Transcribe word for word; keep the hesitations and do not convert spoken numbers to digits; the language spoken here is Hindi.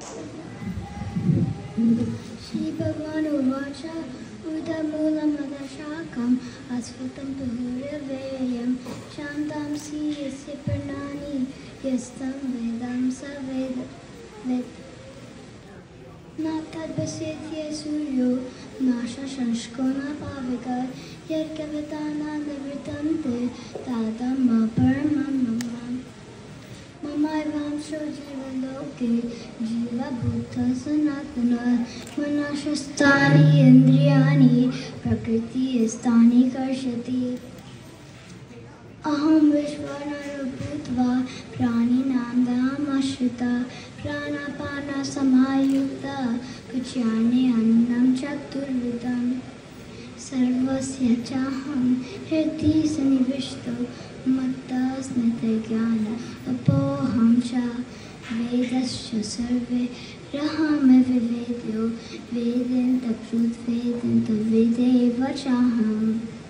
श्रीभगवानुवाच उदमूलमदशाकम् अस्फुटं तुहुर्व्ययं शान्तांसि यस्य पर्णानि यस्तं वेदं स वेद वेद न तद्भस्यति सूर्यो न शशंको न पावकः यत्कवता न निवृत्तन्ते ततं परमं मम ममैवांशो जीवलोके जीवभूतः सनातनः मनसस्तानि इन्द्रियाणि प्रकृतिस्थानि कर्षति अहं विश्वनरो भूत्वा प्राणिनां दाहमाश्रिता प्राणापानसमायुक्ता पच्यामि अन्नं चतुर्विधं सर्वस्य चाहं हृदि सन्निविष्टो मत्तस्मृतिर्ज्ञान अपोऽहं च वेदश्च सर्वे रहामविवेद्यो वेदेन तत्सुद्वेदेन तद्वेदेव चाहम्